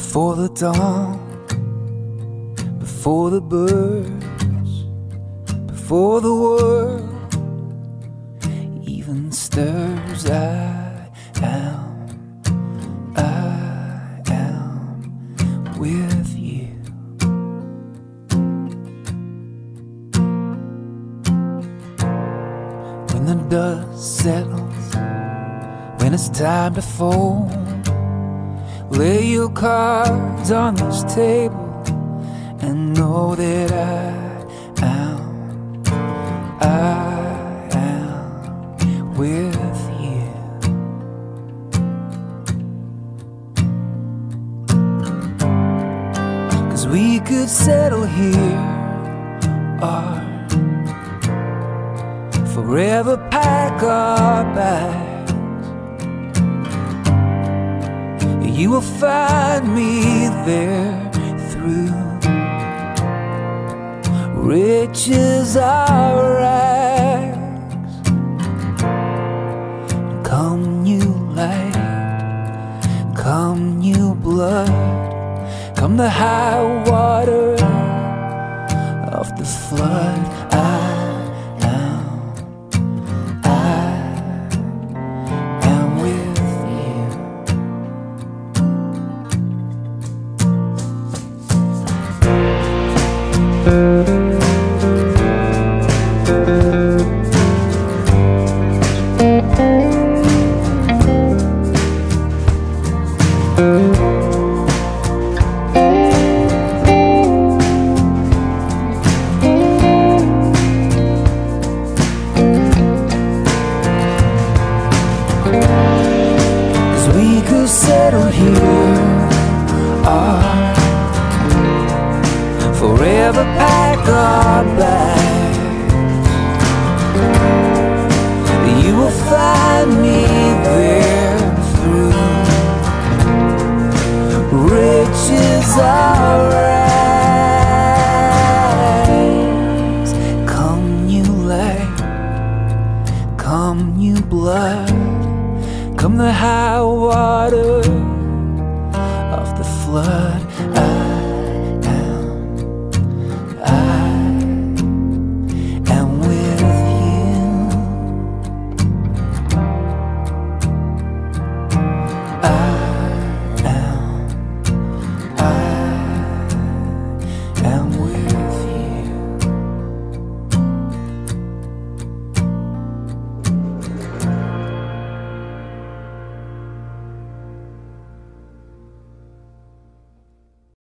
Before the dawn, before the birds, before the world even stirs, I am with you. When the dust settles, when it's time to fold, lay your cards on this table and know that I am with you. Cause we could settle here or forever pack our bags. You will find me there through riches are rags. Come new light, come new blood, come the high water of the flood. I am with you. Cause we could settle here or forever pack our bags. You will find me there through riches are rags. Come new light, come new blood, come the high water of the flood.